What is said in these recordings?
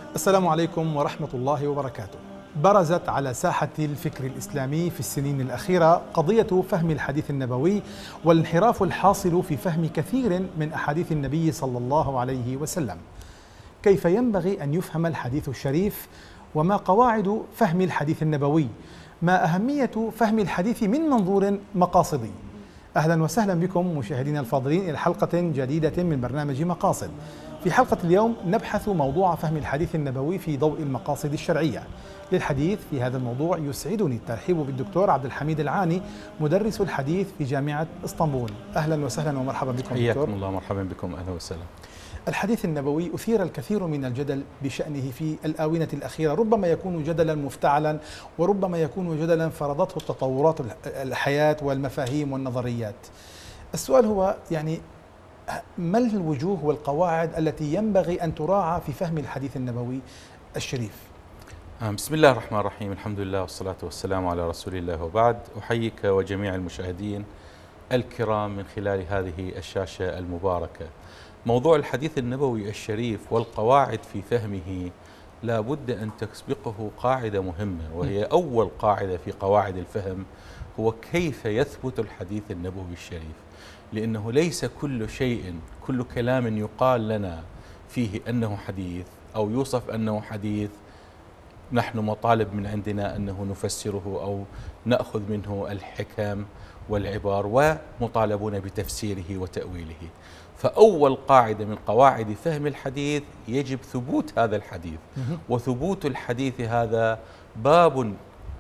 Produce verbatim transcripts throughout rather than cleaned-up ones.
السلام عليكم ورحمة الله وبركاته. برزت على ساحة الفكر الإسلامي في السنين الأخيرة قضية فهم الحديث النبوي والانحراف الحاصل في فهم كثير من أحاديث النبي صلى الله عليه وسلم. كيف ينبغي أن يفهم الحديث الشريف؟ وما قواعد فهم الحديث النبوي؟ ما أهمية فهم الحديث من منظور مقاصدي؟ أهلا وسهلا بكم مشاهدينا الفاضلين إلى حلقة جديدة من برنامج مقاصد. في حلقة اليوم نبحث موضوع فهم الحديث النبوي في ضوء المقاصد الشرعية. للحديث في هذا الموضوع يسعدني الترحيب بالدكتور عبد الحميد العاني، مدرس الحديث في جامعة اسطنبول. أهلا وسهلا ومرحبا بكم. حياكم الله، مرحبا بكم، أهلا وسهلا. الحديث النبوي أثير الكثير من الجدل بشأنه في الآونة الأخيرة، ربما يكون جدلا مفتعلا وربما يكون جدلا فرضته التطورات الحياة والمفاهيم والنظريات. السؤال هو يعني ما الوجوه والقواعد التي ينبغي أن تراعى في فهم الحديث النبوي الشريف؟ بسم الله الرحمن الرحيم، الحمد لله والصلاة والسلام على رسول الله، وبعد. أحييك وجميع المشاهدين الكرام من خلال هذه الشاشة المباركة. موضوع الحديث النبوي الشريف والقواعد في فهمه لا بد أن تسبقه قاعدة مهمة، وهي أول قاعدة في قواعد الفهم، هو كيف يثبت الحديث النبوي الشريف. لأنه ليس كل شيء، كل كلام يقال لنا فيه أنه حديث أو يوصف أنه حديث نحن مطالب من عندنا أنه نفسره أو نأخذ منه الحكم والعبار، ومطالبون بتفسيره وتأويله. فأول قاعدة من قواعد فهم الحديث يجب ثبوت هذا الحديث، وثبوت الحديث هذا باب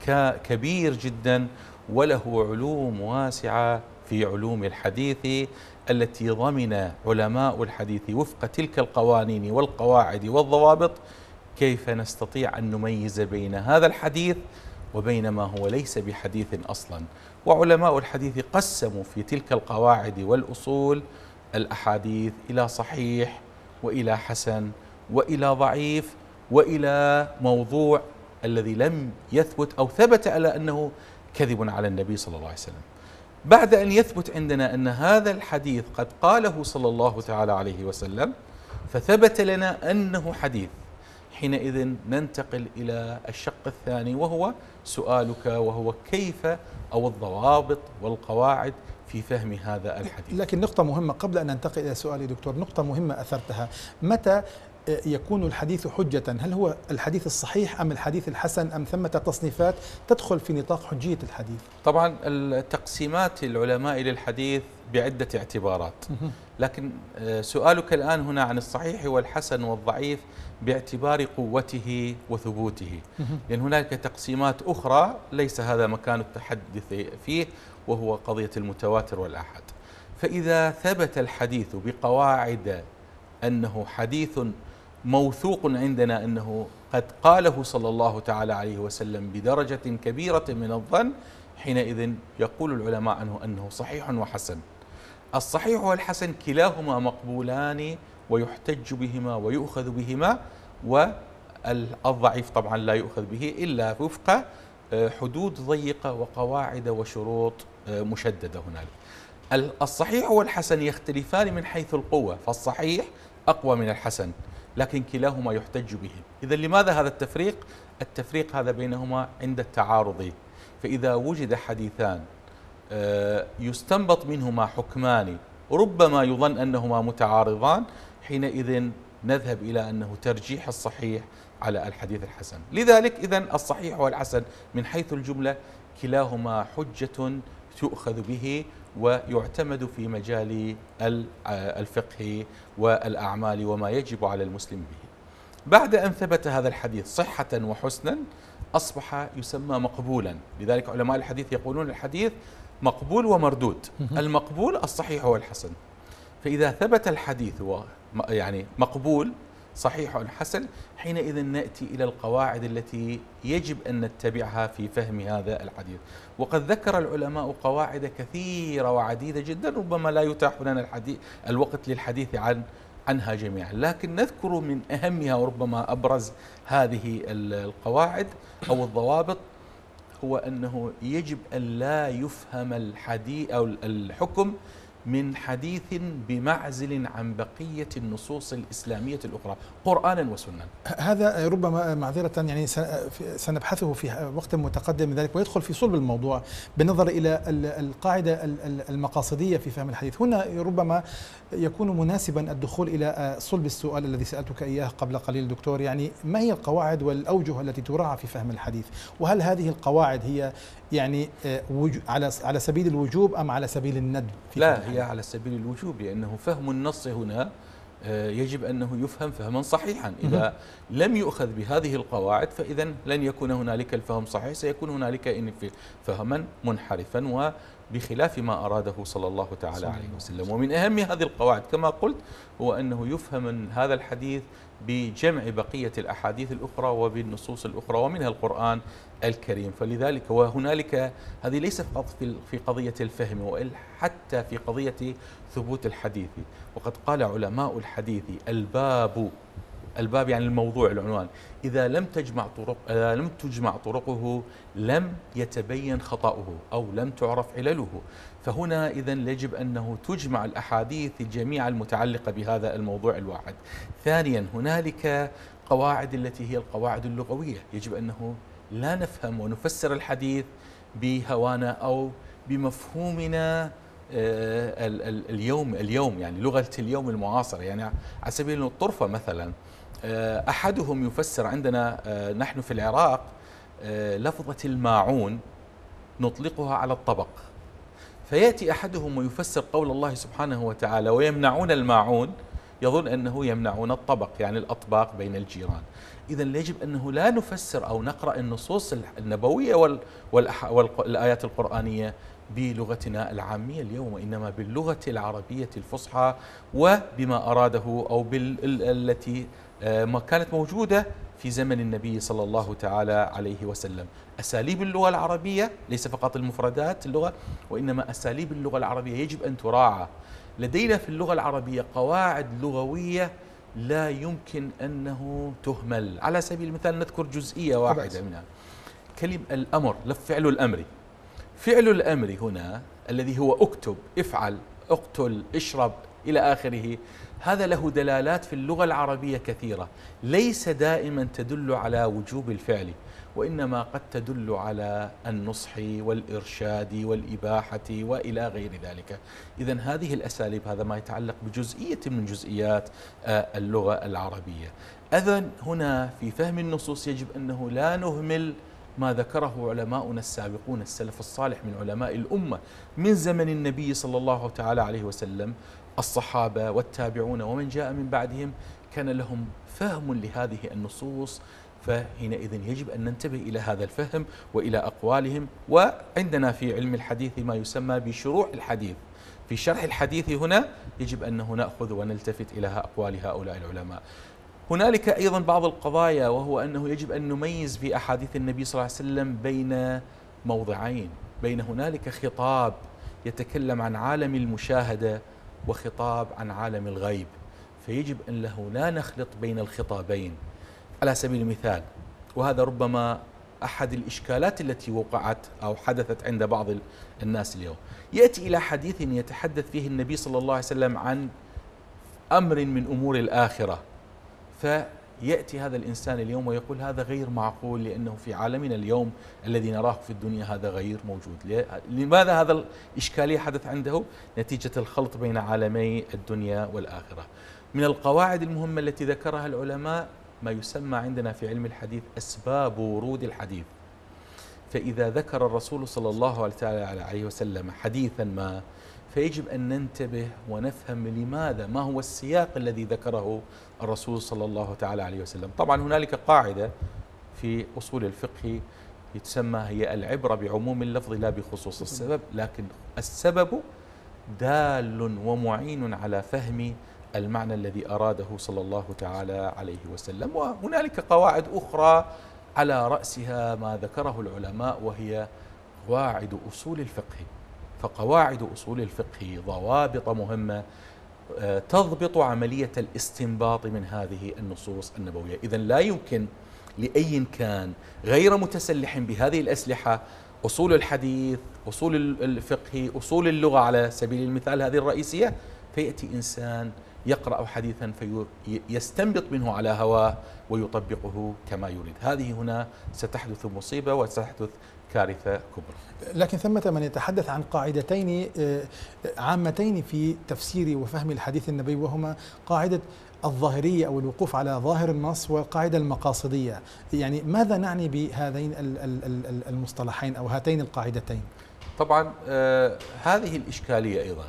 كبير جدا وله علوم واسعة في علوم الحديث التي ضمن علماء الحديث وفق تلك القوانين والقواعد والضوابط كيف نستطيع أن نميز بين هذا الحديث وبين ما هو ليس بحديث أصلا. وعلماء الحديث قسموا في تلك القواعد والأصول الأحاديث إلى صحيح وإلى حسن وإلى ضعيف وإلى موضوع الذي لم يثبت أو ثبت على أنه كذب على النبي صلى الله عليه وسلم. بعد أن يثبت عندنا أن هذا الحديث قد قاله صلى الله تعالى عليه وسلم فثبت لنا أنه حديث، حينئذ ننتقل إلى الشق الثاني وهو سؤالك، وهو كيف أو الضوابط والقواعد في فهم هذا الحديث. لكن نقطة مهمة قبل أن ننتقل إلى سؤالي دكتور، نقطة مهمة أثرتها. متى يكون الحديث حجة؟ هل هو الحديث الصحيح أم الحديث الحسن أم ثمة تصنيفات تدخل في نطاق حجية الحديث؟ طبعا التقسيمات العلماء للحديث بعدة اعتبارات، لكن سؤالك الآن هنا عن الصحيح والحسن والضعيف باعتبار قوته وثبوته، لأن هناك تقسيمات أخرى ليس هذا مكان التحدث فيه، وهو قضية المتواتر والآحاد. فإذا ثبت الحديث بقواعد أنه حديث موثوق عندنا أنه قد قاله صلى الله تعالى عليه وسلم بدرجة كبيرة من الظن، حينئذ يقول العلماء عنه أنه صحيح وحسن. الصحيح والحسن كلاهما مقبولان ويحتج بهما ويؤخذ بهما، والضعيف طبعا لا يؤخذ به إلا وفق حدود ضيقة وقواعد وشروط مشددة. هنالك الصحيح والحسن يختلفان من حيث القوة، فالصحيح أقوى من الحسن، لكن كلاهما يحتج به. إذا لماذا هذا التفريق؟ التفريق هذا بينهما عند التعارض. فإذا وجد حديثان يستنبط منهما حكمان ربما يظن أنهما متعارضان، حينئذ نذهب إلى أنه ترجيح الصحيح على الحديث الحسن. لذلك إذن الصحيح والحسن من حيث الجملة كلاهما حجة تؤخذ به ويعتمد في مجال الفقه والأعمال وما يجب على المسلم به. بعد أن ثبت هذا الحديث صحة وحسنا أصبح يسمى مقبولا. لذلك علماء الحديث يقولون الحديث مقبول ومردود. المقبول الصحيح والحسن. فإذا ثبت الحديث يعني مقبول صحيح حسن، حينئذ نأتي إلى القواعد التي يجب أن نتبعها في فهم هذا الحديث. وقد ذكر العلماء قواعد كثيرة وعديدة جدا، ربما لا يتاح لنا الحديث الوقت للحديث عن عنها جميعا، لكن نذكر من أهمها وربما أبرز هذه القواعد أو الضوابط هو أنه يجب أن لا يفهم الحديث أو الحكم من حديث بمعزل عن بقية النصوص الإسلامية الأخرى قرآنا وسنة. هذا ربما معذرة يعني سنبحثه في وقت متقدم من ذلك ويدخل في صلب الموضوع بالنظر إلى القاعدة المقاصدية في فهم الحديث. هنا ربما يكون مناسبا الدخول إلى صلب السؤال الذي سألتك إياه قبل قليل دكتور، يعني ما هي القواعد والأوجه التي تراعى في فهم الحديث؟ وهل هذه القواعد هي يعني على على سبيل الوجوب أم على سبيل الندب؟ لا، هي على سبيل الوجوب، لأنه فهم النص هنا يجب أنه يفهم فهما صحيحا. إذا لم يؤخذ بهذه القواعد فإذا لن يكون هنالك الفهم صحيح، سيكون هنالك إن فهما منحرفا وبخلاف ما أراده صلى الله تعالى عليه وسلم. ومن أهم هذه القواعد كما قلت هو أنه يفهم هذا الحديث بجمع بقية الأحاديث الأخرى وبالنصوص الأخرى ومنها القرآن الكريم. فلذلك وهنالك هذه ليست فقط في قضية الفهم وإلا حتى في قضية ثبوت الحديث. وقد قال علماء الحديث الباب الباب يعني الموضوع العنوان إذا لم تجمع طرق إذا لم تجمع طرقه لم يتبين خطأه أو لم تعرف علله. فهنا إذن يجب أنه تجمع الأحاديث الجميع المتعلقة بهذا الموضوع الواحد. ثانيا هنالك قواعد التي هي القواعد اللغوية، يجب أنه لا نفهم ونفسر الحديث بهوانا أو بمفهومنا اليوم اليوم يعني لغة اليوم المعاصرة. يعني على سبيل الطرفة مثلا أحدهم يفسر عندنا نحن في العراق لفظة الماعون نطلقها على الطبق، فيأتي أحدهم ويفسر قول الله سبحانه وتعالى ويمنعون الماعون يظن أنه يمنعون الطبق يعني الأطباق بين الجيران. إذا يجب أنه لا نفسر أو نقرأ النصوص النبوية والآيات القرآنية بلغتنا العامية اليوم، وإنما باللغة العربية الفصحى وبما أراده أو بالتي ما كانت موجودة في زمن النبي صلى الله تعالى عليه وسلم. أساليب اللغة العربية ليس فقط المفردات اللغة وإنما أساليب اللغة العربية يجب أن تراعى. لدينا في اللغة العربية قواعد لغوية لا يمكن أنه تهمل. على سبيل المثال نذكر جزئية واحدة منها، كلمة الأمر فعل الأمر. فعل الأمر هنا الذي هو اكتب، افعل، اقتل، اشرب إلى آخره، هذا له دلالات في اللغة العربية كثيرة ليس دائما تدل على وجوب الفعل، وإنما قد تدل على النصح والإرشاد والإباحة وإلى غير ذلك. إذن هذه الأساليب هذا ما يتعلق بجزئية من جزئيات اللغة العربية. إذن هنا في فهم النصوص يجب أنه لا نهمل ما ذكره علماؤنا السابقون السلف الصالح من علماء الأمة من زمن النبي صلى الله تعالى عليه وسلم. الصحابة والتابعون ومن جاء من بعدهم كان لهم فهم لهذه النصوص، فحينئذ يجب أن ننتبه إلى هذا الفهم وإلى أقوالهم. وعندنا في علم الحديث ما يسمى بشروح الحديث، في شرح الحديث هنا يجب أنه نأخذ ونلتفت إلى أقوال هؤلاء العلماء. هنالك أيضا بعض القضايا وهو أنه يجب أن نميز في أحاديث النبي صلى الله عليه وسلم بين موضعين، بين هنالك خطاب يتكلم عن عالم المشاهدة وخطاب عن عالم الغيب، فيجب أن له لا نخلط بين الخطابين. على سبيل المثال، وهذا ربما أحد الإشكالات التي وقعت أو حدثت عند بعض الناس اليوم، يأتي إلى حديث يتحدث فيه النبي صلى الله عليه وسلم عن أمر من أمور الآخرة، فيأتي هذا الإنسان اليوم ويقول هذا غير معقول لأنه في عالمنا اليوم الذي نراه في الدنيا هذا غير موجود. لماذا هذا الإشكالية حدث عنده؟ نتيجة الخلط بين عالمي الدنيا والآخرة. من القواعد المهمة التي ذكرها العلماء ما يسمى عندنا في علم الحديث أسباب ورود الحديث. فإذا ذكر الرسول صلى الله عليه وسلم حديثا ما فيجب أن ننتبه ونفهم لماذا، ما هو السياق الذي ذكره الرسول صلى الله تعالى عليه وسلم. طبعا هنالك قاعدة في أصول الفقه يتسمى هي العبرة بعموم اللفظ لا بخصوص السبب، لكن السبب دال ومعين على فهم المعنى الذي أراده صلى الله تعالى عليه وسلم. وهنالك قواعد أخرى على رأسها ما ذكره العلماء وهي قواعد أصول الفقه. فقواعد أصول الفقه ضوابط مهمة تضبط عملية الاستنباط من هذه النصوص النبوية. إذن لا يمكن لأي كان غير متسلح بهذه الأسلحة أصول الحديث، أصول الفقه، أصول اللغة على سبيل المثال هذه الرئيسية، فيأتي إنسان يقرأ حديثا فيستنبط منه على هواه ويطبقه كما يريد. هذه هنا ستحدث مصيبة وستحدث كارثة كبرى. لكن ثمة من يتحدث عن قاعدتين عامتين في تفسير وفهم الحديث النبوي، وهما قاعدة الظاهرية أو الوقوف على ظاهر النص والقاعدة المقاصدية. يعني ماذا نعني بهذين المصطلحين أو هاتين القاعدتين؟ طبعا آه هذه الإشكالية أيضا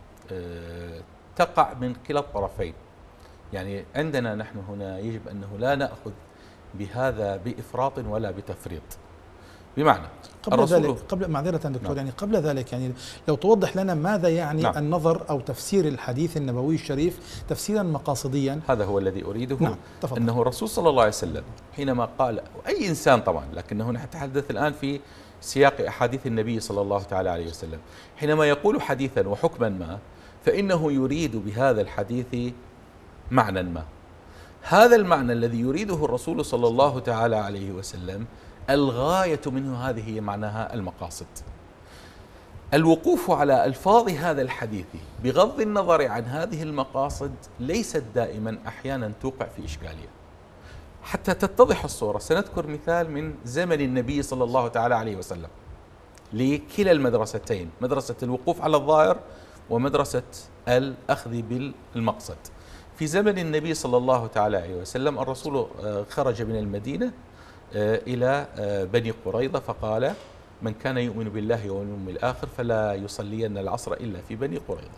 آه تقع من كلا الطرفين. يعني عندنا نحن هنا يجب أنه لا نأخذ بهذا بإفراط ولا بتفريط. بمعنى قبل ذلك قبل معذرة دكتور نعم. يعني قبل ذلك يعني لو توضح لنا ماذا يعني نعم. النظر أو تفسير الحديث النبوي الشريف تفسيرا مقاصديا. هذا هو الذي أريده. نعم. أنه الرسول صلى الله عليه وسلم حينما قال، أي إنسان طبعا، لكنه نتحدث الآن في سياق أحاديث النبي صلى الله تعالى عليه وسلم، حينما يقول حديثا وحكما ما فإنه يريد بهذا الحديث معنى ما. هذا المعنى الذي يريده الرسول صلى الله تعالى عليه وسلم الغاية منه هذه هي معناها المقاصد. الوقوف على ألفاظ هذا الحديث بغض النظر عن هذه المقاصد ليست دائما، أحيانا توقع في إشكالية. حتى تتضح الصورة سنذكر مثال من زمن النبي صلى الله تعالى عليه وسلم لكلا المدرستين، مدرسة الوقوف على الظاهر ومدرسة الأخذ بالمقصد. في زمن النبي صلى الله تعالى عليه وسلم الرسول خرج من المدينة إلى بني قريظة فقال: من كان يؤمن بالله واليوم الآخر فلا يصلين العصر إلا في بني قريظة.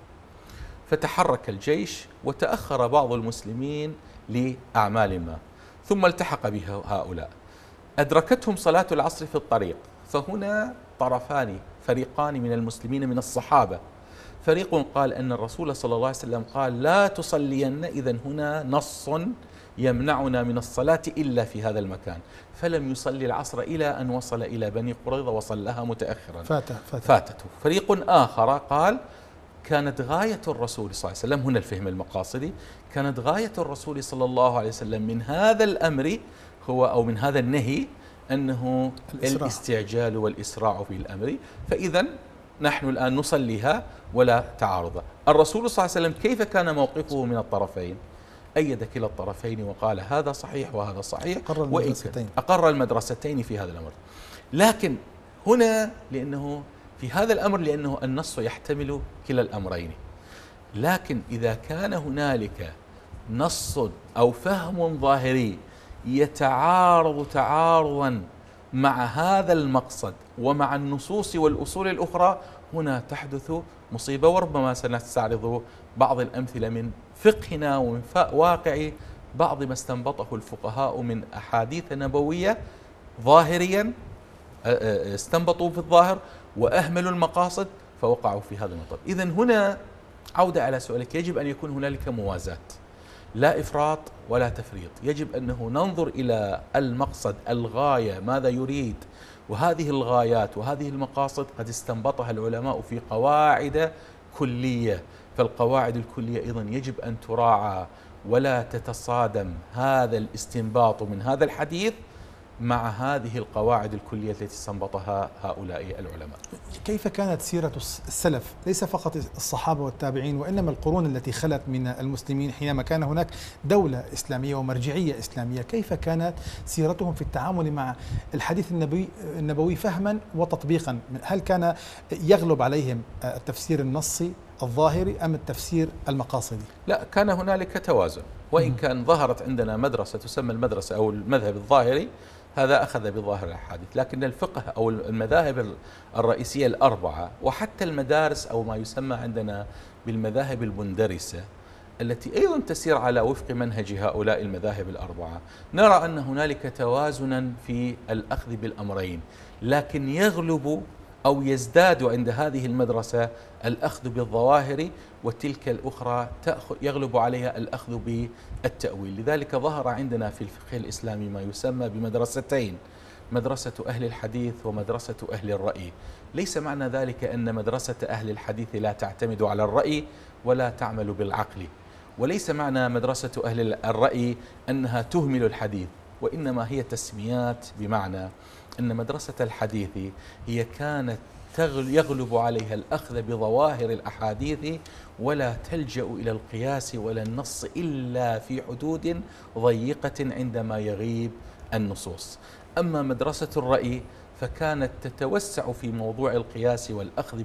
فتحرك الجيش وتأخر بعض المسلمين لأعمال ما، ثم التحق بها هؤلاء، أدركتهم صلاة العصر في الطريق. فهنا طرفان، فريقان من المسلمين من الصحابة، فريق قال أن الرسول صلى الله عليه وسلم قال: لا تصلين، إذن هنا نص يمنعنا من الصلاة إلا في هذا المكان، فلم يصلي العصر إلى أن وصل إلى بني قريظة وصلها متأخرا فاته, فاته, فاتته. فريق آخر قال: كانت غاية الرسول صلى الله عليه وسلم، هنا الفهم المقاصدي، كانت غاية الرسول صلى الله عليه وسلم من هذا الأمر هو أو من هذا النهي أنه الإسراع. الاستعجال والإسراع في الأمر، فإذا نحن الآن نصليها ولا تعارض. الرسول صلى الله عليه وسلم كيف كان موقفه من الطرفين؟ أيد كلا الطرفين وقال: هذا صحيح وهذا صحيح، أقر المدرستين. أقر المدرستين في هذا الأمر. لكن هنا لأنه في هذا الأمر لأنه النص يحتمل كلا الأمرين، لكن إذا كان هنالك نص أو فهم ظاهري يتعارض تعارضا مع هذا المقصد ومع النصوص والأصول الأخرى، هنا تحدث مصيبة. وربما سنستعرض بعض الأمثلة من فقهنا ومن واقع بعض ما استنبطه الفقهاء من أحاديث نبوية ظاهريا، استنبطوا في الظاهر وأهملوا المقاصد فوقعوا في هذا المطب. إذن هنا عودة على سؤالك، يجب أن يكون هنالك موازاة، لا إفراط ولا تفريط. يجب أنه ننظر إلى المقصد، الغاية، ماذا يريد، وهذه الغايات وهذه المقاصد قد استنبطها العلماء في قواعد كلية، فالقواعد الكلية أيضا يجب أن تراعى ولا تتصادم هذا الاستنباط من هذا الحديث مع هذه القواعد الكلية التي استنبطها هؤلاء العلماء. كيف كانت سيرة السلف، ليس فقط الصحابة والتابعين وإنما القرون التي خلت من المسلمين حينما كان هناك دولة إسلامية ومرجعية إسلامية؟ كيف كانت سيرتهم في التعامل مع الحديث النبوي النبوي فهما وتطبيقا؟ هل كان يغلب عليهم التفسير النصي الظاهري أم التفسير المقاصدي؟ لا، كان هنالك توازن، وإن كان ظهرت عندنا مدرسة تسمى المدرسة أو المذهب الظاهري، هذا أخذ بظاهر الحديث، لكن الفقه أو المذاهب الرئيسية الأربعة وحتى المدارس أو ما يسمى عندنا بالمذاهب المندرسة التي أيضا تسير على وفق منهج هؤلاء المذاهب الأربعة، نرى أن هنالك توازنا في الأخذ بالأمرين، لكن يغلب أو يزداد عند هذه المدرسة الأخذ بالظواهر، وتلك الأخرى يغلب عليها الأخذ بالتأويل. لذلك ظهر عندنا في الفقه الإسلامي ما يسمى بمدرستين، مدرسة أهل الحديث ومدرسة أهل الرأي. ليس معنى ذلك أن مدرسة أهل الحديث لا تعتمد على الرأي ولا تعمل بالعقل، وليس معنى مدرسة أهل الرأي أنها تهمل الحديث، وإنما هي تسميات، بمعنى أن مدرسة الحديث هي كانت يغلب عليها الأخذ بظواهر الأحاديث ولا تلجأ إلى القياس ولا النص إلا في حدود ضيقة عندما يغيب النصوص. أما مدرسة الرأي فكانت تتوسع في موضوع القياس والأخذ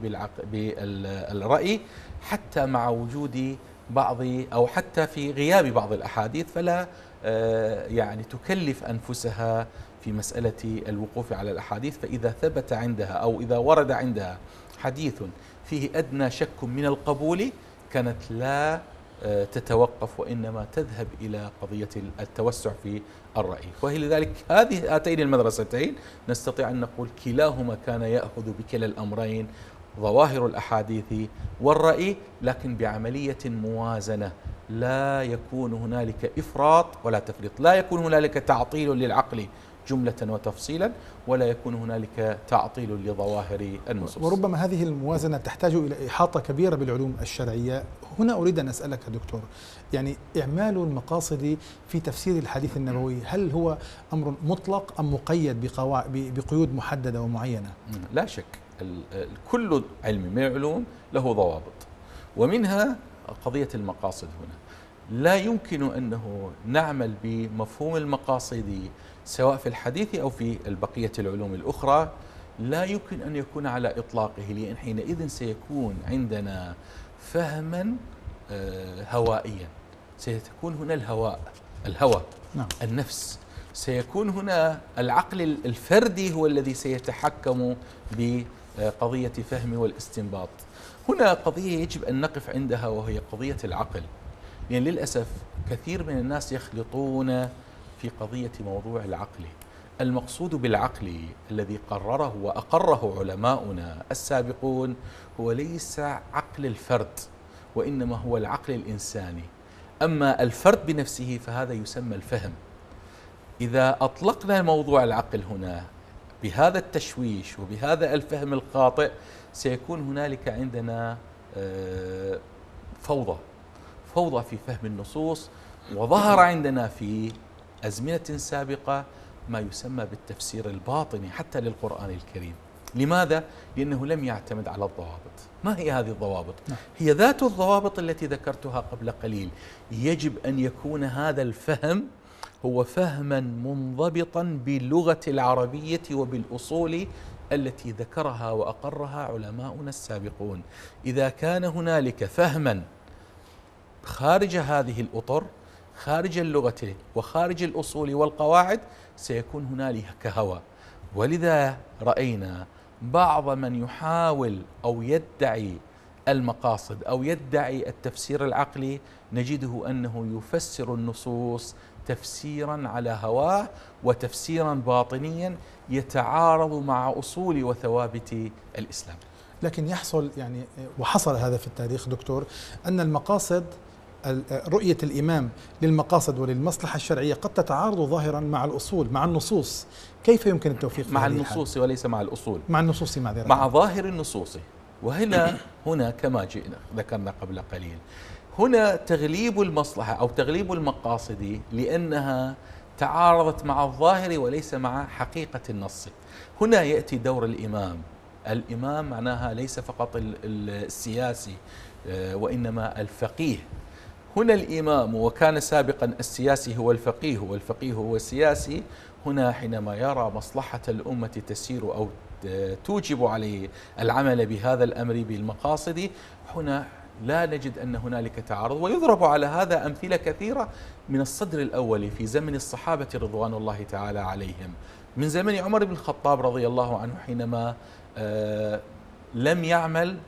بالرأي حتى مع وجود بعض أو حتى في غياب بعض الأحاديث، فلا يعني تكلف أنفسها في مسألة الوقوف على الأحاديث. فإذا ثبت عندها أو إذا ورد عندها حديث فيه أدنى شك من القبول كانت لا تتوقف وإنما تذهب إلى قضية التوسع في الرأي. ولذلك هذه هاتين المدرستين نستطيع أن نقول كلاهما كان يأخذ بكلا الأمرين، ظواهر الأحاديث والرأي، لكن بعملية موازنة، لا يكون هنالك إفراط ولا تفريط، لا يكون هنالك تعطيل للعقل جملة وتفصيلا، ولا يكون هنالك تعطيل لظواهر النصوص. وربما هذه الموازنة تحتاج إلى إحاطة كبيرة بالعلوم الشرعية. هنا أريد أن أسألك دكتور، يعني إعمال المقاصد في تفسير الحديث النبوي هل هو أمر مطلق أم مقيد بقيود محددة ومعينة؟ لا شك، كل علم من العلوم له ضوابط، ومنها قضية المقاصد. هنا لا يمكن أنه نعمل بمفهوم المقاصد سواء في الحديث أو في البقية العلوم الأخرى، لا يمكن أن يكون على إطلاقه، لأن حينئذ سيكون عندنا فهما هوائيا، سيكون هنا الهواء الهوى نعم. النفس، سيكون هنا العقل الفردي هو الذي سيتحكم بقضية فهم والاستنباط. هنا قضية يجب أن نقف عندها وهي قضية العقل، لأن للأسف كثير من الناس يخلطون في قضية موضوع العقل. المقصود بالعقل الذي قرره وأقره علماؤنا السابقون هو ليس عقل الفرد، وإنما هو العقل الإنساني. أما الفرد بنفسه فهذا يسمى الفهم. إذا أطلقنا موضوع العقل هنا بهذا التشويش وبهذا الفهم الخاطئ سيكون هنالك عندنا فوضى فوضى في فهم النصوص. وظهر عندنا في أزمنة سابقة ما يسمى بالتفسير الباطني حتى للقرآن الكريم. لماذا؟ لأنه لم يعتمد على الضوابط. ما هي هذه الضوابط؟ هي ذات الضوابط التي ذكرتها قبل قليل. يجب أن يكون هذا الفهم هو فهما منضبطا باللغة العربية وبالأصول التي ذكرها وأقرها علماؤنا السابقون. إذا كان هنالك فهما خارج هذه الأطر، خارج اللغة وخارج الأصول والقواعد، سيكون هنالك هوى. ولذا رأينا بعض من يحاول أو يدعي المقاصد أو يدعي التفسير العقلي نجده أنه يفسر النصوص تفسيرا على هواه وتفسيرا باطنيا يتعارض مع أصول وثوابت الإسلام. لكن يحصل يعني وحصل هذا في التاريخ دكتور أن المقاصد رؤية الإمام للمقاصد وللمصلحة الشرعية قد تتعارض ظاهرا مع الأصول مع النصوص. كيف يمكن التوفيق مع النصوص وليس مع الأصول؟ مع النصوص مع, مع ظاهر النصوص. وهنا هنا كما جئنا ذكرنا قبل قليل، هنا تغليب المصلحة أو تغليب المقاصد لأنها تعارضت مع الظاهر وليس مع حقيقة النص. هنا يأتي دور الإمام. الإمام معناها ليس فقط السياسي وإنما الفقيه. هنا الإمام، وكان سابقا السياسي هو الفقيه والفقيه هو السياسي. هنا حينما يرى مصلحة الأمة تسير أو توجب عليه العمل بهذا الأمر بالمقاصد، هنا لا نجد أن هنالك تعارض. ويضرب على هذا أمثلة كثيرة من الصدر الأول في زمن الصحابة رضوان الله تعالى عليهم، من زمن عمر بن الخطاب رضي الله عنه حينما لم يعمل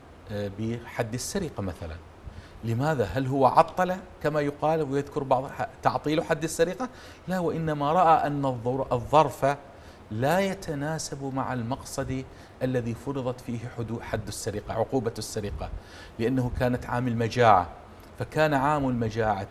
بحد السرقة مثلا. لماذا؟ هل هو عطل كما يقال ويذكر بعض تعطيل حد السرقة؟ لا، وإنما رأى أن الظرف لا يتناسب مع المقصد الذي فرضت فيه حدود حد السرقة، عقوبة السرقة، لأنه كانت عام المجاعة، فكان عام المجاعة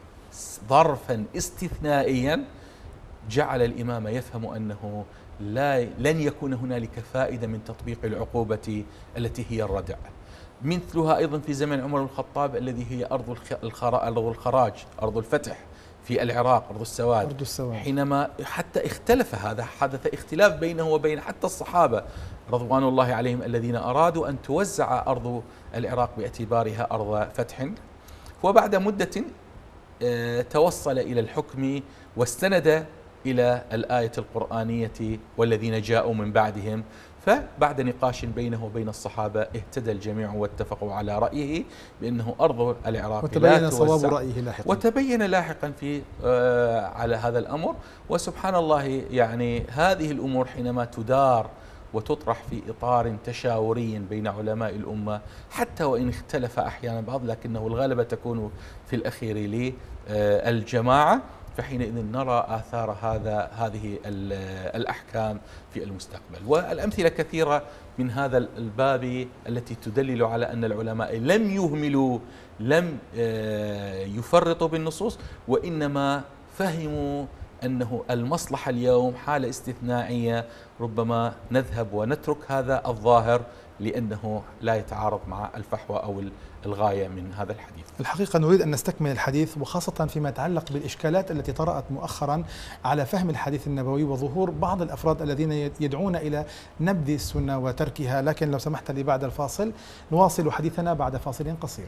ظرفا استثنائيا جعل الإمام يفهم أنه لا لن يكون هنالك فائدة من تطبيق العقوبة التي هي الردع. مثلها أيضا في زمن عمر بن الخطاب الذي هي أرض أرض الخراج، أرض الفتح في العراق أرض السواد, أرض السواد حينما حتى اختلف هذا, حدث اختلاف بينه وبين حتى الصحابة رضوان الله عليهم الذين أرادوا أن توزع أرض العراق باعتبارها أرض فتح. وبعد مدة توصل إلى الحكم واستند إلى الآية القرآنية والذين جاءوا من بعدهم. فبعد نقاش بينه وبين الصحابة اهتدى الجميع واتفقوا على رأيه بأنه أرض العراق وتبين صواب رأيه لاحقا وتبين لاحقا في آه على هذا الأمر. وسبحان الله يعني هذه الأمور حينما تدار وتطرح في إطار تشاوري بين علماء الأمة حتى وإن اختلف أحيانا بعض لكنه الغالبة تكون في الأخير للجماعة، فحينئذ نرى آثار هذا هذه الأحكام في المستقبل. والأمثلة كثيرة من هذا الباب التي تدلل على أن العلماء لم يهملوا لم يفرطوا بالنصوص، وإنما فهموا أنه المصلحة اليوم حالة استثنائية، ربما نذهب ونترك هذا الظاهر لأنه لا يتعارض مع الفحوى أو الغاية من هذا الحديث. الحقيقة نريد أن نستكمل الحديث، وخاصة فيما يتعلق بالإشكالات التي طرأت مؤخرا على فهم الحديث النبوي وظهور بعض الأفراد الذين يدعون إلى نبذ السنة وتركها. لكن لو سمحت لي بعد الفاصل نواصل حديثنا بعد فاصل قصير.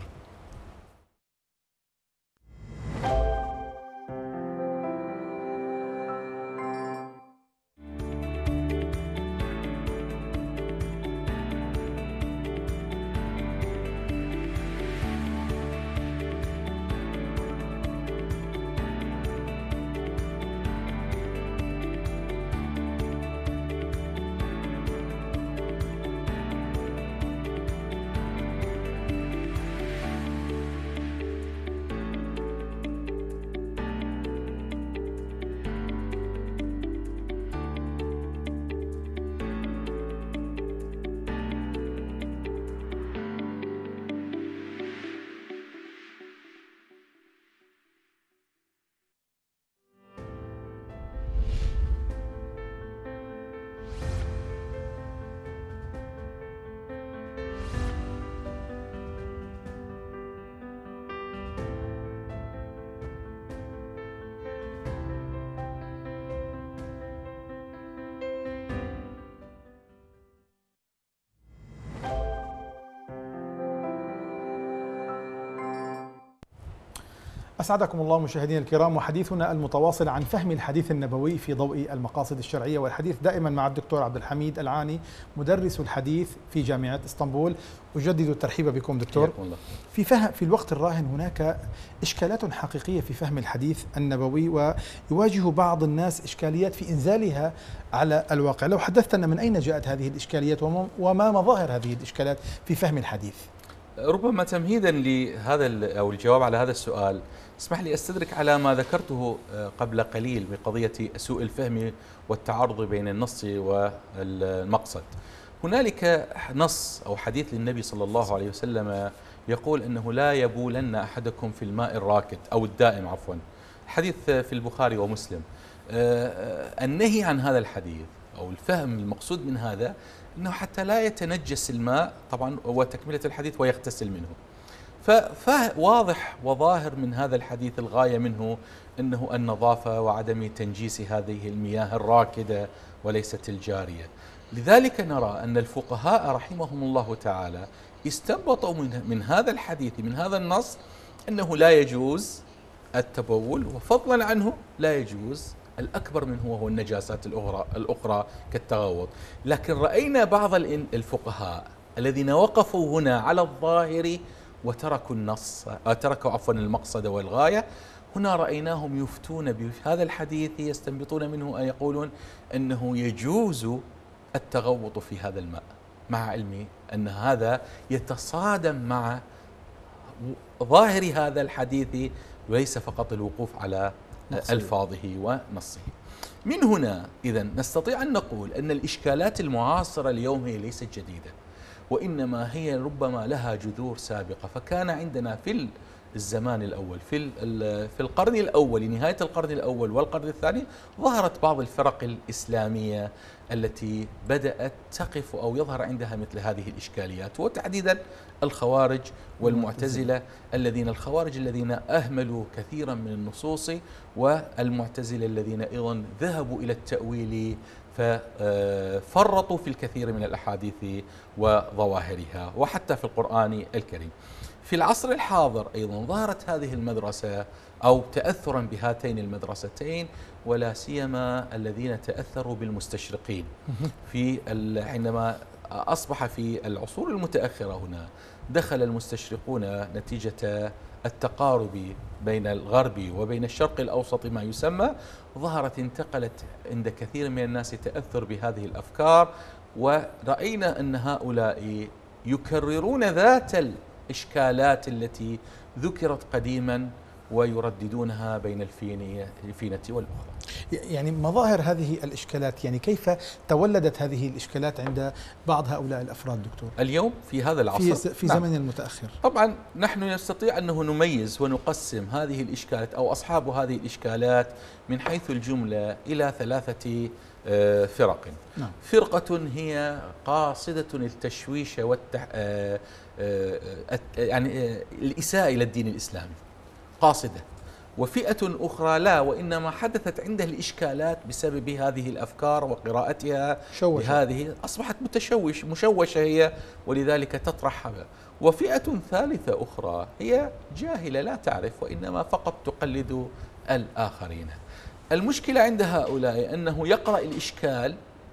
أسعدكم الله مشاهدينا الكرام، وحديثنا المتواصل عن فهم الحديث النبوي في ضوء المقاصد الشرعية، والحديث دائما مع الدكتور عبد الحميد العاني مدرس الحديث في جامعة اسطنبول. أجدد الترحيب بكم دكتور. في فهم في الوقت الراهن هناك إشكالات حقيقية في فهم الحديث النبوي، ويواجه بعض الناس إشكاليات في إنزالها على الواقع. لو حدثتنا من أين جاءت هذه الإشكاليات وما مظاهر هذه الإشكالات في فهم الحديث؟ ربما تمهيدا لهذا أو الجواب على هذا السؤال، اسمح لي أستدرك على ما ذكرته قبل قليل بقضية سوء الفهم والتعارض بين النص والمقصد. هنالك نص أو حديث للنبي صلى الله عليه وسلم يقول أنه لا يبولن أحدكم في الماء الراكد أو الدائم عفوا، حديث في البخاري ومسلم. النهي عن هذا الحديث أو الفهم المقصود من هذا أنه حتى لا يتنجس الماء طبعا وتكملة الحديث ويغتسل منه. فواضح وظاهر من هذا الحديث الغاية منه أنه النظافة وعدم تنجيس هذه المياه الراكدة وليست الجارية. لذلك نرى أن الفقهاء رحمهم الله تعالى استنبطوا من, من هذا الحديث من هذا النص أنه لا يجوز التبول، وفضلا عنه لا يجوز الأكبر منه وهو النجاسات الأخرى, الأخرى كالتغوط. لكن رأينا بعض الفقهاء الذين وقفوا هنا على الظاهر وتركوا النص تركوا عفوا المقصد والغاية. هنا رأيناهم يفتون بهذا الحديث يستنبطون منه أن يقولون أنه يجوز التغوط في هذا الماء، مع علمي أن هذا يتصادم مع ظاهر هذا الحديث وليس فقط الوقوف على ألفاظه ونصه. من هنا إذن نستطيع أن نقول أن الإشكالات المعاصرة اليوم هي ليست جديدة، وإنما هي ربما لها جذور سابقة. فكان عندنا في الزمان الأول في في القرن الأول، نهاية القرن الأول والقرن الثاني، ظهرت بعض الفرق الإسلامية التي بدأت تقف أو يظهر عندها مثل هذه الإشكاليات، وتحديدا الخوارج والمعتزلة الذين الخوارج الذين أهملوا كثيرا من النصوص، والمعتزلة الذين أيضا ذهبوا إلى التأويل ففرطوا في الكثير من الأحاديث وظواهرها وحتى في القرآن الكريم. في العصر الحاضر أيضا ظهرت هذه المدرسة أو تأثرا بهاتين المدرستين، ولا سيما الذين تأثروا بالمستشرقين في حينما أصبح في العصور المتأخرة هنا دخل المستشرقون نتيجة التقارب بين الغرب وبين الشرق الأوسط ما يسمى، ظهرت انتقلت عند كثير من الناس تأثر بهذه الأفكار، ورأينا أن هؤلاء يكررون ذات الإشكالات التي ذكرت قديما ويرددونها بين الفينة والأخرى. يعني مظاهر هذه الإشكالات، يعني كيف تولدت هذه الإشكالات عند بعض هؤلاء الأفراد دكتور اليوم في هذا العصر في, في زمن نعم. المتأخر؟ طبعا نحن نستطيع أنه نميز ونقسم هذه الإشكالات أو أصحاب هذه الإشكالات من حيث الجملة إلى ثلاثة فرق. نعم. فرقة هي قاصدة التشويش والتح... يعني الإساءة إلى الدين الإسلامي قاصدة، وفئة أخرى لا، وإنما حدثت عندها الإشكالات بسبب هذه الأفكار وقراءتها بهذه أصبحت متشوش مشوشة هي، ولذلك تطرح. وفئة ثالثة أخرى هي جاهلة لا تعرف وإنما فقط تقلد الآخرين. المشكلة عند هؤلاء أنه يقرأ الإشكال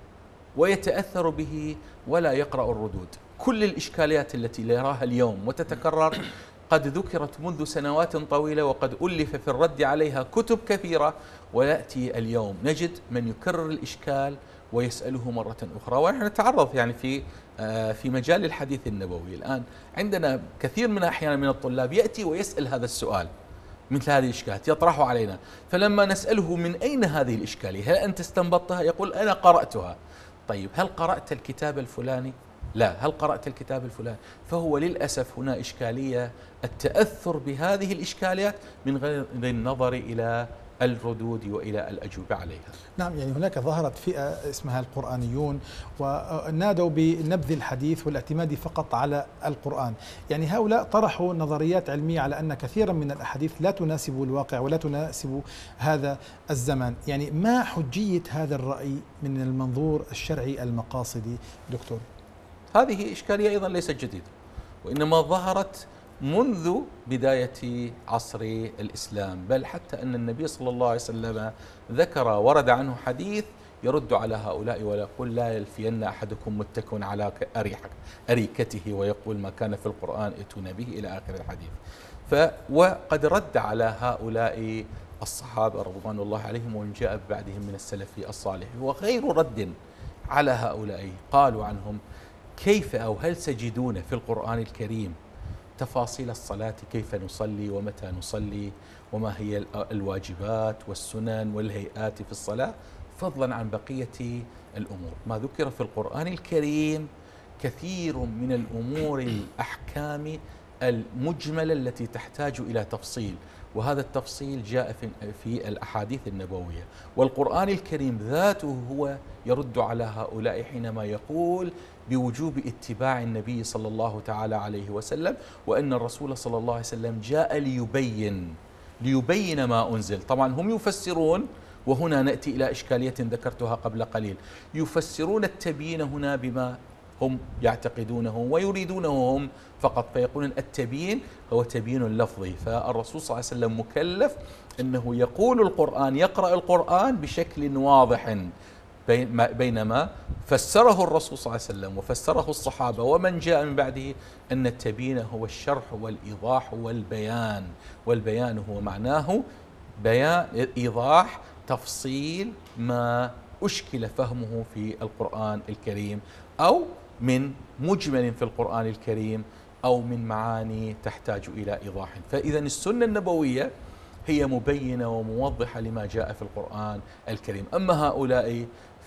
ويتأثر به ولا يقرأ الردود. كل الإشكاليات التي يراها اليوم وتتكرر قد ذكرت منذ سنوات طويلة وقد ألف في الرد عليها كتب كثيرة، ويأتي اليوم نجد من يكرر الإشكال ويسأله مرة أخرى. ونحن نتعرض يعني في في مجال الحديث النبوي الآن عندنا كثير من أحيانا من الطلاب يأتي ويسأل هذا السؤال مثل هذه الإشكالات يطرحها علينا، فلما نسأله من أين هذه الإشكالية؟ هل أنت استنبطتها؟ يقول أنا قرأتها. طيب هل قرأت الكتاب الفلاني؟ لا. هل قرأت الكتاب الفلاني؟ فهو للأسف هنا إشكالية التأثر بهذه الإشكاليات من غير النظر إلى الردود وإلى الأجوبة عليها. نعم، يعني هناك ظهرت فئة اسمها القرآنيون ونادوا بنبذ الحديث والاعتماد فقط على القرآن. يعني هؤلاء طرحوا نظريات علمية على أن كثيرا من الأحاديث لا تناسب الواقع ولا تناسب هذا الزمان. يعني ما حجية هذا الرأي من المنظور الشرعي المقاصدي دكتور؟ هذه إشكالية أيضا ليست جديدة، وإنما ظهرت منذ بداية عصر الإسلام، بل حتى أن النبي صلى الله عليه وسلم ذكر ورد عنه حديث يرد على هؤلاء ويقول لا يلفين أحدكم متكئ على أريكته ويقول ما كان في القرآن ائتونا به إلى آخر الحديث. ف وقد رد على هؤلاء الصحابة رضوان الله عليهم ومن جاء بعدهم من السلف الصالح، وغير رد على هؤلاء قالوا عنهم كيف أو هل تجدون في القرآن الكريم تفاصيل الصلاة، كيف نصلي ومتى نصلي وما هي الواجبات والسنن والهيئات في الصلاة، فضلا عن بقية الأمور. ما ذكر في القرآن الكريم كثير من الأمور الأحكام المجملة التي تحتاج إلى تفصيل، وهذا التفصيل جاء في الأحاديث النبوية، والقرآن الكريم ذاته هو يرد على هؤلاء حينما يقول بوجوب اتباع النبي صلى الله تعالى عليه وسلم، وأن الرسول صلى الله عليه وسلم جاء ليبين ليبين ما أنزل. طبعا هم يفسرون، وهنا نأتي إلى إشكالية ذكرتها قبل قليل، يفسرون التبيين هنا بما هم يعتقدونه ويريدونه هم فقط، فيقولون التبيين هو تبيين لفظي، فالرسول صلى الله عليه وسلم مكلف أنه يقول القرآن يقرأ القرآن بشكل واضح، بينما فسره الرسول صلى الله عليه وسلم وفسره الصحابة ومن جاء من بعده أن التبيين هو الشرح والإيضاح والبيان، والبيان هو معناه بيان إيضاح تفصيل ما أشكل فهمه في القرآن الكريم أو من مجمل في القرآن الكريم أو من معاني تحتاج إلى إيضاح. فإذا السنة النبوية هي مبينة وموضحة لما جاء في القرآن الكريم. أما هؤلاء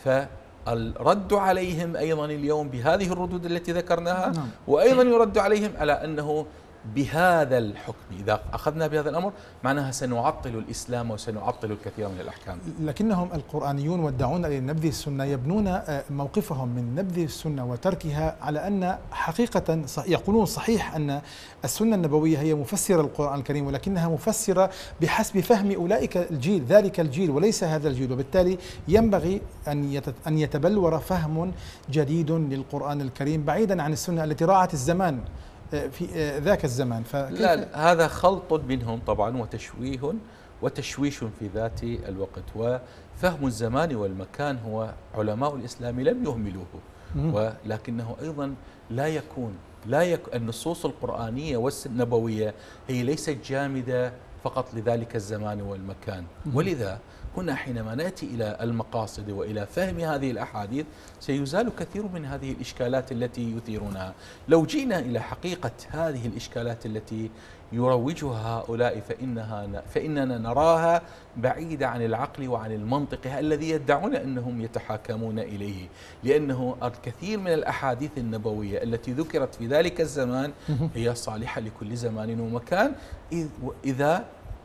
فالرد عليهم أيضا اليوم بهذه الردود التي ذكرناها، وأيضا يرد عليهم على أنه بهذا الحكم. إذا أخذنا بهذا الأمر معناها سنعطل الإسلام وسنعطل الكثير من الأحكام. لكنهم القرآنيون والداعون إلى نبذ السنة يبنون موقفهم من نبذ السنة وتركها على أن حقيقة يقولون صحيح أن السنة النبوية هي مفسرة القرآن الكريم، ولكنها مفسرة بحسب فهم أولئك الجيل، ذلك الجيل وليس هذا الجيل، وبالتالي ينبغي أن أن يتبلور فهم جديد للقرآن الكريم بعيدا عن السنة التي راعت الزمان في ذاك الزمان. لا، هذا خلط منهم طبعا وتشويه وتشويش في ذات الوقت. وفهم الزمان والمكان هو علماء الإسلام لم يهملوه، ولكنه أيضا لا يكون لا يك النصوص القرآنية والنبوية هي ليست جامدة فقط لذلك الزمان والمكان. ولذا هنا حينما نأتي إلى المقاصد وإلى فهم هذه الأحاديث سيزال كثير من هذه الإشكالات التي يثيرونها. لو جينا إلى حقيقة هذه الإشكالات التي يروجها هؤلاء فإنها فإننا نراها بعيدة عن العقل وعن المنطق الذي يدعون أنهم يتحاكمون إليه، لأنه الكثير من الأحاديث النبوية التي ذكرت في ذلك الزمان هي صالحة لكل زمان ومكان إذا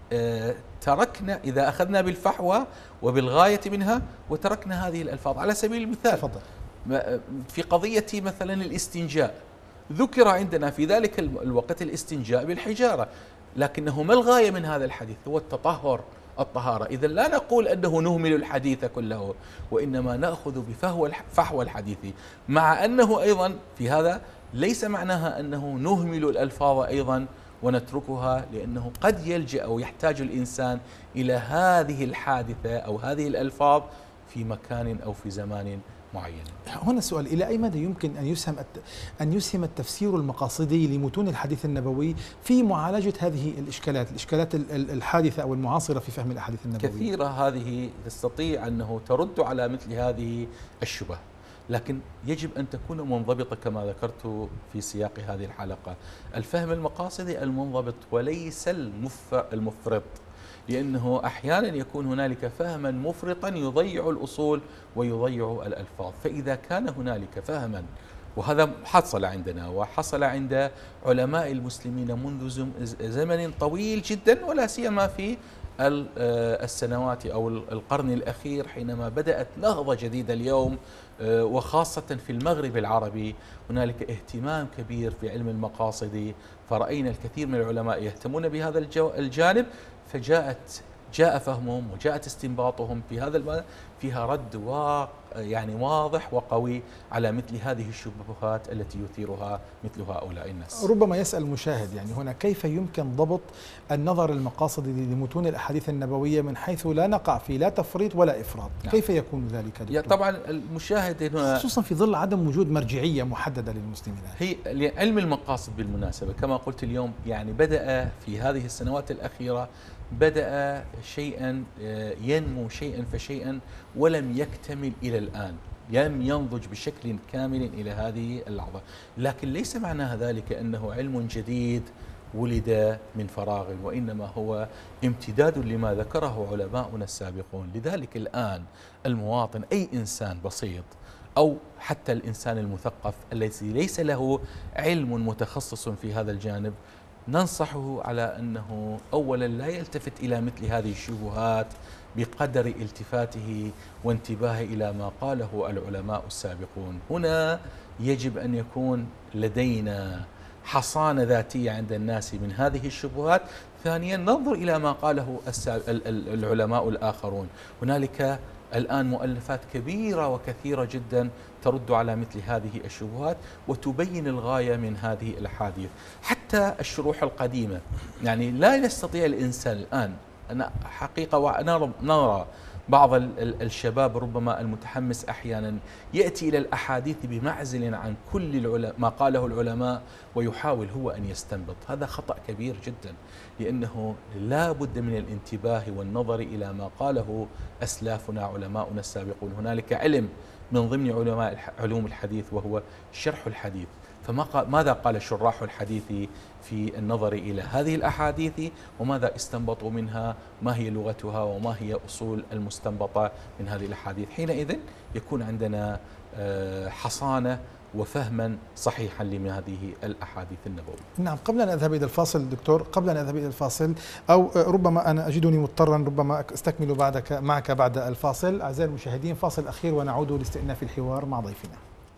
تركنا إذا أخذنا بالفحوى وبالغاية منها وتركنا هذه الألفاظ. على سبيل المثال فضل. في قضية مثلا الاستنجاء ذكر عندنا في ذلك الوقت الاستنجاء بالحجارة، لكنه ما الغاية من هذا الحديث؟ هو التطهر الطهارة. إذا لا نقول أنه نهمل الحديث كله، وإنما نأخذ بفحوى الحديث، مع أنه أيضا في هذا ليس معناها أنه نهمل الألفاظ أيضا ونتركها، لأنه قد يلجأ أو يحتاج الإنسان إلى هذه الحادثة أو هذه الألفاظ في مكان أو في زمان معين. هنا السؤال: إلى أي مدى يمكن أن يسهم أن يسهم التفسير المقاصدي لمتون الحديث النبوي في معالجة هذه الإشكالات، الإشكالات الحادثة أو المعاصرة في فهم الأحاديث النبوية؟ كثيرة هذه تستطيع أنه ترد على مثل هذه الشبه، لكن يجب أن تكون منضبطة كما ذكرت في سياق هذه الحلقة. الفهم المقاصدي المنضبط وليس المفرط، لأنه أحيانا يكون هنالك فهما مفرطا يضيع الأصول ويضيع الألفاظ. فإذا كان هنالك فهما، وهذا حصل عندنا وحصل عند علماء المسلمين منذ زمن طويل جدا، ولا سيما في السنوات أو القرن الأخير حينما بدأت نهضة جديدة اليوم، وخاصة في المغرب العربي هنالك اهتمام كبير في علم المقاصد، فرأينا الكثير من العلماء يهتمون بهذا الجانب، فجاءت جاء فهمهم وجاءت استنباطهم في هذا المعنى فيها رد واق يعني واضح وقوي على مثل هذه الشبهات التي يثيرها مثل هؤلاء الناس. ربما يسأل المشاهد يعني هنا كيف يمكن ضبط النظر المقاصدي لمتون الأحاديث النبوية من حيث لا نقع في لا تفريط ولا إفراط؟ نعم. كيف يكون ذلك دكتور؟ طبعا المشاهد هنا خصوصا في ظل عدم وجود مرجعية محددة للمسلمين. هي علم المقاصد بالمناسبة كما قلت اليوم يعني بدأ في هذه السنوات الأخيرة بدأ شيئا ينمو شيئا فشيئا ولم يكتمل إلى الآن، لم ينضج بشكل كامل إلى هذه اللحظة، لكن ليس معنى ذلك أنه علم جديد ولد من فراغ، وإنما هو امتداد لما ذكره علماؤنا السابقون. لذلك الآن المواطن أي إنسان بسيط أو حتى الإنسان المثقف الذي ليس له علم متخصص في هذا الجانب ننصحه على أنه أولا لا يلتفت إلى مثل هذه الشبهات بقدر التفاته وانتباهه إلى ما قاله العلماء السابقون. هنا يجب أن يكون لدينا حصانة ذاتية عند الناس من هذه الشبهات. ثانيا ننظر إلى ما قاله العلماء الآخرون. هنالك الآن مؤلفات كبيرة وكثيرة جدا ترد على مثل هذه الشبهات وتبين الغاية من هذه الأحاديث. حتى الشروح القديمة يعني لا يستطيع الإنسان الآن، أنا حقيقة وأنا نرى بعض الشباب ربما المتحمس أحيانا يأتي إلى الأحاديث بمعزل عن كل ما قاله العلماء ويحاول هو أن يستنبط. هذا خطأ كبير جدا، لأنه لا بد من الانتباه والنظر إلى ما قاله أسلافنا علماؤنا السابقون. هنالك علم من ضمن علماء علوم الحديث وهو شرح الحديث، فماذا قال شراح الحديث في النظر إلى هذه الأحاديث وماذا استنبطوا منها، ما هي لغتها وما هي أصول المستنبطة من هذه الأحاديث. حينئذ يكون عندنا حصانة وفهما صحيحا لهذه الأحاديث النبوية. نعم، قبل أن أذهب إلى الفاصل دكتور، قبل أن أذهب إلى الفاصل أو ربما أنا أجدني مضطرا ربما أستكمل بعدك معك بعد الفاصل. أعزائي المشاهدين، فاصل أخير ونعود لاستئناف الحوار مع ضيفنا.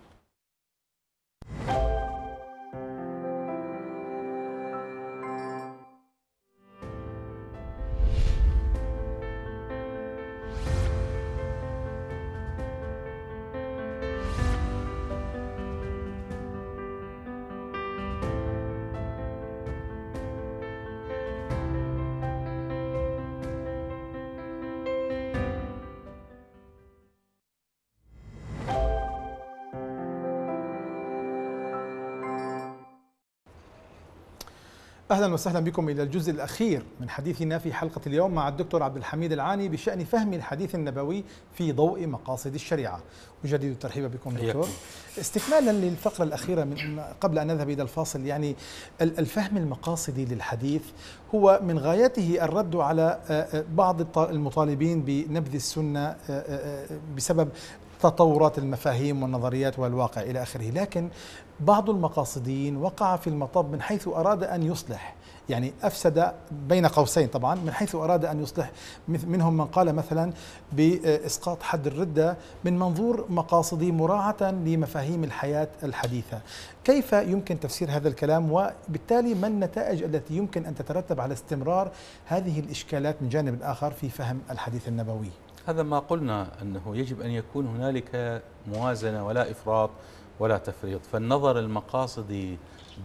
أهلا وسهلا بكم إلى الجزء الأخير من حديثنا في حلقة اليوم مع الدكتور عبد الحميد العاني بشأن فهم الحديث النبوي في ضوء مقاصد الشريعة. أجدد الترحيب بكم دكتور. استكمالا للفقرة الأخيرة من قبل أن نذهب إلى الفاصل، يعني الفهم المقاصدي للحديث هو من غايته الرد على بعض المطالبين بنبذ السنة بسبب تطورات المفاهيم والنظريات والواقع إلى آخره، لكن بعض المقاصدين وقع في المطب من حيث أراد أن يصلح، يعني أفسد بين قوسين طبعا، من حيث أراد أن يصلح. منهم من قال مثلا بإسقاط حد الردة من منظور مقاصدي مراعاة لمفاهيم الحياة الحديثة. كيف يمكن تفسير هذا الكلام، وبالتالي ما النتائج التي يمكن أن تترتب على استمرار هذه الإشكالات من جانب آخر في فهم الحديث النبوي؟ هذا ما قلنا أنه يجب أن يكون هنالك موازنة ولا إفراط ولا تفريط، فالنظر المقاصدي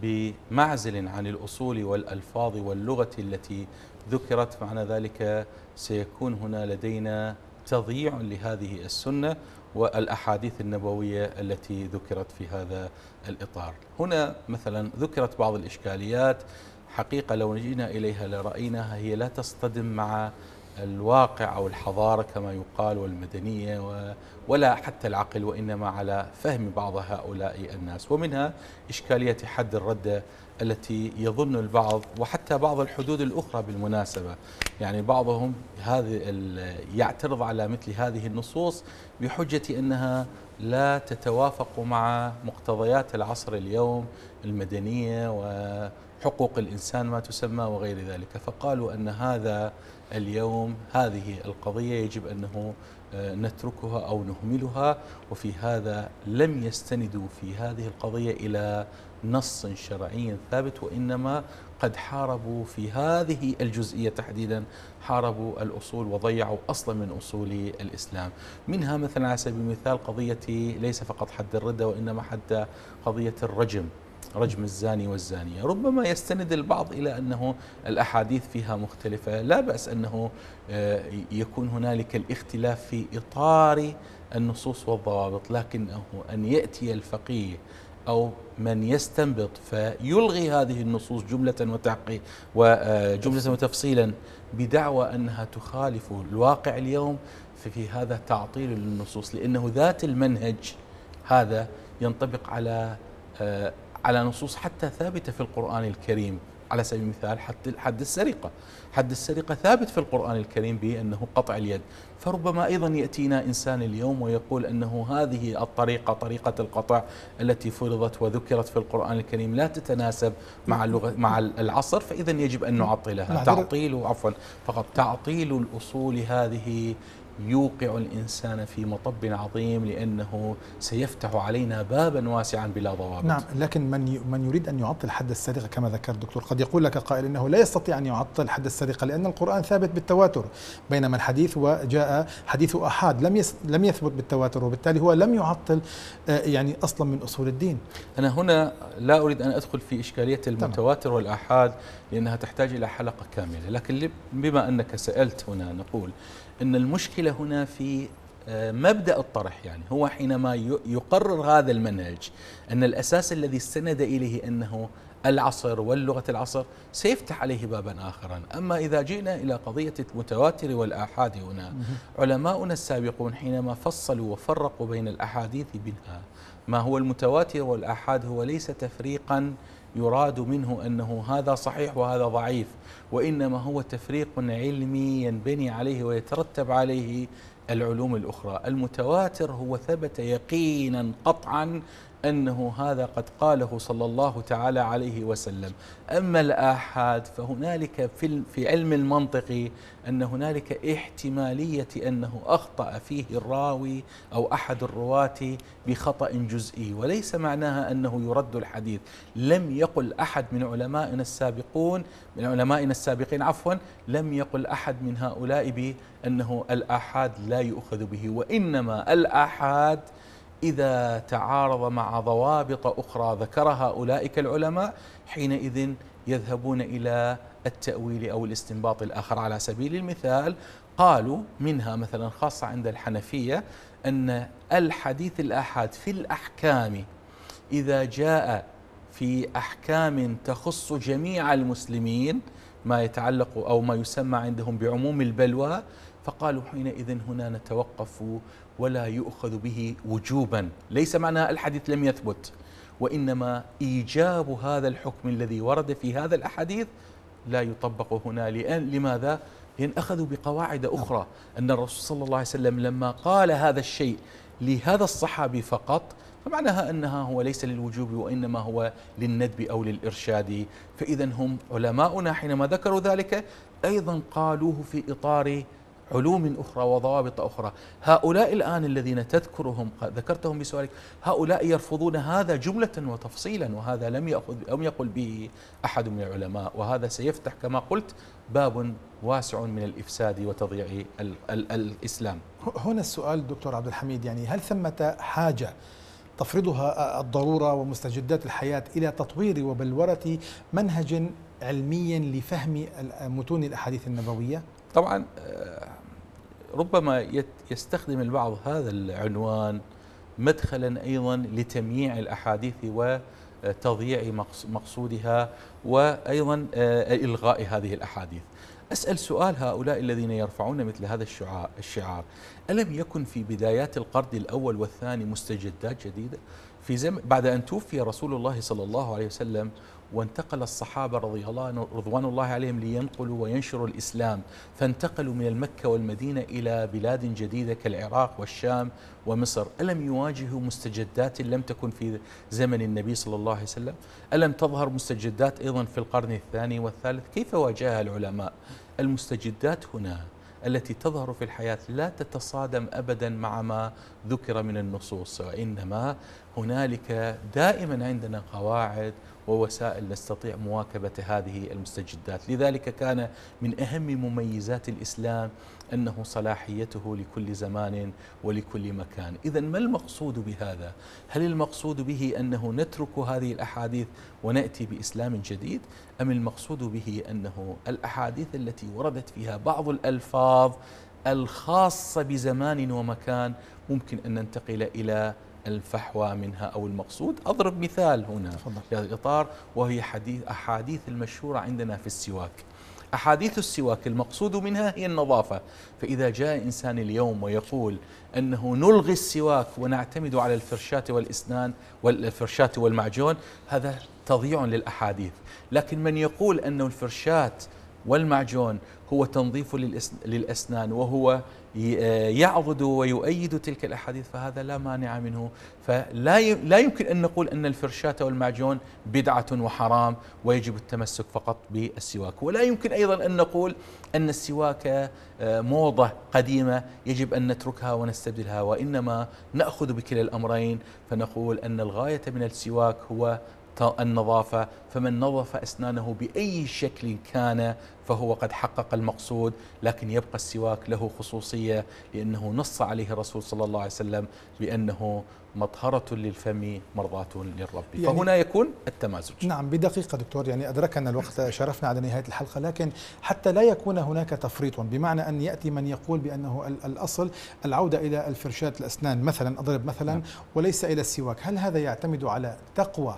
بمعزل عن الأصول والألفاظ واللغة التي ذكرت، معنى ذلك سيكون هنا لدينا تضييع لهذه السنة والأحاديث النبوية التي ذكرت في هذا الإطار. هنا مثلا ذكرت بعض الإشكاليات، حقيقة لو جئنا إليها لرأيناها هي لا تصطدم مع الواقع أو الحضارة كما يقال والمدنية ولا حتى العقل، وإنما على فهم بعض هؤلاء الناس. ومنها إشكالية حد الردة التي يظن البعض، وحتى بعض الحدود الأخرى بالمناسبة، يعني بعضهم هذه يعترض على مثل هذه النصوص بحجة أنها لا تتوافق مع مقتضيات العصر اليوم، المدنية وحقوق الإنسان ما تسمى وغير ذلك، فقالوا أن هذا اليوم هذه القضية يجب أنه نتركها أو نهملها، وفي هذا لم يستندوا في هذه القضية إلى نص شرعي ثابت، وإنما قد حاربوا في هذه الجزئية تحديدا، حاربوا الأصول وضيعوا أصلا من أصول الإسلام. منها مثلا على سبيل المثال قضية ليس فقط حد الردة، وإنما حتى قضية الرجم، رجم الزاني والزانية. ربما يستند البعض إلى أنه الأحاديث فيها مختلفة، لا بأس أنه يكون هنالك الاختلاف في إطار النصوص والضوابط، لكنه أن يأتي الفقيه أو من يستنبط فيلغي هذه النصوص جملة وتحقيق وجملة وتفصيلا بدعوى أنها تخالف الواقع اليوم، ففي هذا تعطيل للنصوص، لأنه ذات المنهج هذا ينطبق على على نصوص حتى ثابتة في القرآن الكريم. على سبيل المثال حد حد السرقة، حد السرقة ثابت في القرآن الكريم بأنه قطع اليد، فربما أيضا يأتينا إنسان اليوم ويقول أنه هذه الطريقة طريقة القطع التي فرضت وذكرت في القرآن الكريم لا تتناسب مع اللغة مع العصر، فإذا يجب أن نعطلها. تعطيل عفوا فقط تعطيل الأصول هذه يوقع الإنسان في مطب عظيم، لأنه سيفتح علينا بابا واسعا بلا ضوابط. نعم، لكن من من يريد أن يعطل حد السرقة كما ذكر دكتور، قد يقول لك قائل إنه لا يستطيع أن يعطل حد السرقة لأن القرآن ثابت بالتواتر، بينما الحديث وجاء حديث أحاد لم لم يثبت بالتواتر، وبالتالي هو لم يعطل يعني أصلا من أصول الدين. أنا هنا لا أريد أن أدخل في إشكالية المتواتر والآحاد لأنها تحتاج إلى حلقة كاملة، لكن بما أنك سألت هنا نقول أن المشكلة هنا في مبدأ الطرح. يعني هو حينما يقرر هذا المنهج أن الأساس الذي استند إليه أنه العصر واللغة العصر سيفتح عليه بابا آخرا. أما إذا جئنا إلى قضية المتواتر والآحاد هنا، علماؤنا السابقون حينما فصلوا وفرقوا بين الأحاديث منها ما هو المتواتر والآحاد هو ليس تفريقا يراد منه أنه هذا صحيح وهذا ضعيف، وإنما هو تفريق علمي ينبني عليه ويترتب عليه العلوم الأخرى. المتواتر هو ثبت يقينا قطعا أنه هذا قد قاله صلى الله تعالى عليه وسلم. أما الآحاد فهنالك في في علم المنطق أن هنالك احتمالية أنه أخطأ فيه الراوي أو أحد الرواة بخطأ جزئي، وليس معناها أنه يرد الحديث. لم يقل أحد من علمائنا السابقون من علمائنا السابقين عفوا لم يقل أحد من هؤلاء بأنه الآحاد لا يؤخذ به، وإنما الآحاد إذا تعارض مع ضوابط أخرى ذكرها أولئك العلماء حينئذ يذهبون إلى التأويل أو الاستنباط الآخر. على سبيل المثال قالوا منها مثلا خاصة عند الحنفية أن الحديث الآحاد في الأحكام إذا جاء في أحكام تخص جميع المسلمين ما يتعلق أو ما يسمى عندهم بعموم البلوى، فقالوا حينئذ هنا نتوقف ولا يؤخذ به وجوبا. ليس معنى الحديث لم يثبت، وإنما إيجاب هذا الحكم الذي ورد في هذا الأحاديث لا يطبق هنا. لأن لماذا؟ لأن أخذوا بقواعد أخرى. أن الرسول صلى الله عليه وسلم لما قال هذا الشيء لهذا الصحابي فقط فمعناها أنها هو ليس للوجوب وإنما هو للندب أو للإرشاد. فإذا هم علماؤنا حينما ذكروا ذلك أيضا قالوه في إطار علوم أخرى وضوابط أخرى. هؤلاء الآن الذين تذكرهم ذكرتهم بسؤالك هؤلاء يرفضون هذا جملة وتفصيلا، وهذا لم يأخذ أو يقل به أحد من العلماء، وهذا سيفتح كما قلت باب واسع من الإفساد وتضييع ال ال الإسلام. هنا السؤال دكتور عبد الحميد، يعني هل ثمة حاجة تفرضها الضرورة ومستجدات الحياة إلى تطوير وبلورة منهج علمي لفهم متون الأحاديث النبوية؟ طبعا ربما يستخدم البعض هذا العنوان مدخلا أيضا لتمييع الأحاديث وتضييع مقصودها وأيضا إلغاء هذه الأحاديث. أسأل سؤال هؤلاء الذين يرفعون مثل هذا الشعار، ألم يكن في بدايات القرن الأول والثاني مستجدات جديدة؟ في زمن بعد أن توفي رسول الله صلى الله عليه وسلم وانتقل الصحابة رضي الله رضوان الله عليهم لينقلوا وينشروا الإسلام، فانتقلوا من المكة والمدينة إلى بلاد جديدة كالعراق والشام ومصر، ألم يواجهوا مستجدات لم تكن في زمن النبي صلى الله عليه وسلم؟ ألم تظهر مستجدات أيضا في القرن الثاني والثالث؟ كيف واجهها العلماء؟ المستجدات هنا التي تظهر في الحياة لا تتصادم أبدا مع ما ذكر من النصوص، وإنما هنالك دائما عندنا قواعد ووسائل نستطيع مواكبة هذه المستجدات. لذلك كان من أهم مميزات الإسلام أنه صلاحيته لكل زمان ولكل مكان. إذن ما المقصود بهذا؟ هل المقصود به أنه نترك هذه الأحاديث ونأتي بإسلام جديد؟ أم المقصود به أنه الأحاديث التي وردت فيها بعض الألفاظ الخاصة بزمان ومكان ممكن أن ننتقل إلى الفحوى منها أو المقصود؟ أضرب مثال هنا في هذا الإطار، وهي حديث أحاديث المشهورة عندنا في السواك. أحاديث السواك المقصود منها هي النظافة، فإذا جاء إنسان اليوم ويقول أنه نلغي السواك ونعتمد على الفرشاة والإسنان والفرشاة والمعجون، هذا تضييع للأحاديث. لكن من يقول أنه الفرشاة والمعجون هو تنظيف للأسنان وهو يعضد ويؤيد تلك الأحاديث فهذا لا مانع منه. فلا لا يمكن أن نقول أن الفرشاة والمعجون بدعة وحرام ويجب التمسك فقط بالسواك، ولا يمكن أيضا أن نقول أن السواك موضة قديمة يجب أن نتركها ونستبدلها، وإنما نأخذ بكلا الأمرين فنقول أن الغاية من السواك هو النظافة، فمن نظف أسنانه بأي شكل كان فهو قد حقق المقصود. لكن يبقى السواك له خصوصية لأنه نص عليه الرسول صلى الله عليه وسلم بأنه مطهرة للفم مرضاة للرب، يعني فهنا يكون التمازج. نعم بدقيقة دكتور، يعني أدركنا الوقت، شرفنا على نهاية الحلقة، لكن حتى لا يكون هناك تفريط، بمعنى أن يأتي من يقول بأنه الأصل العودة إلى الفرشاة الأسنان مثلا، أضرب مثلا نعم. وليس إلى السواك، هل هذا يعتمد على تقوى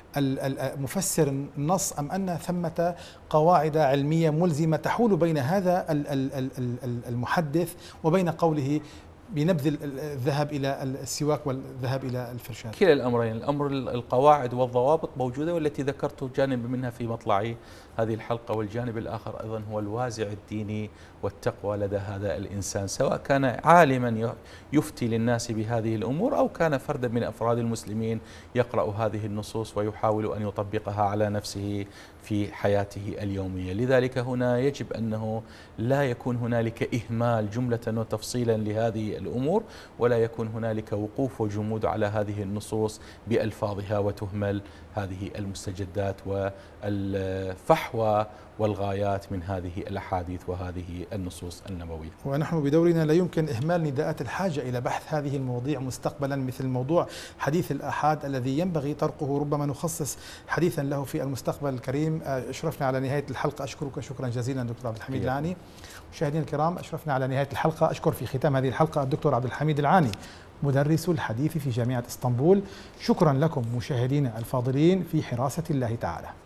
مفسر النص أم أن ثمة قواعد علمية ملزمة تحول بين هذا المحدث وبين قوله بنبذ الذهاب إلى السواك والذهاب إلى الفرشاة؟ كلا الأمرين، الأمر القواعد والضوابط موجودة، والتي ذكرت جانب منها في مطلع هذه الحلقة، والجانب الآخر أيضا هو الوازع الديني والتقوى لدى هذا الإنسان، سواء كان عالما يفتي للناس بهذه الأمور أو كان فردا من أفراد المسلمين يقرأ هذه النصوص ويحاول أن يطبقها على نفسه في حياته اليومية. لذلك هنا يجب أنه لا يكون هنالك إهمال جملة وتفصيلا لهذه الأمور، ولا يكون هنالك وقوف وجمود على هذه النصوص بألفاظها وتهمل هذه المستجدات والفحوى والغايات من هذه الأحاديث وهذه النصوص النبوية. ونحن بدورنا لا يمكن إهمال نداءات الحاجة إلى بحث هذه المواضيع مستقبلا، مثل موضوع حديث الآحاد الذي ينبغي طرقه، ربما نخصص حديثا له في المستقبل الكريم. أشرفنا على نهاية الحلقة، أشكرك شكرا جزيلا دكتور عبد الحميد العاني. مشاهدينا الكرام، أشرفنا على نهاية الحلقة. أشكر في ختام هذه الحلقة الدكتور عبد الحميد العاني مدرس الحديث في جامعة اسطنبول. شكرا لكم مشاهدينا الفاضلين في حراسة الله تعالى.